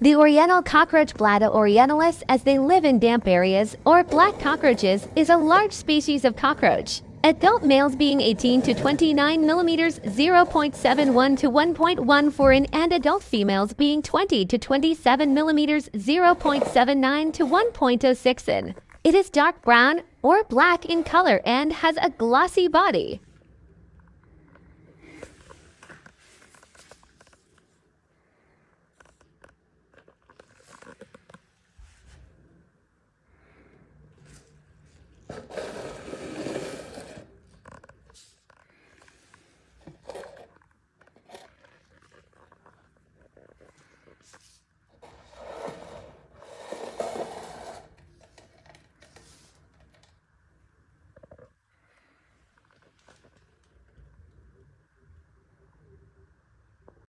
The Oriental cockroach Blatta orientalis, as they live in damp areas, or black cockroaches, is a large species of cockroach. Adult males being 18 to 29 millimeters (0.71 to 1.14 in) and adult females being 20 to 27 millimeters (0.79 to 1.06 in). It is dark brown or black in color and has a glossy body.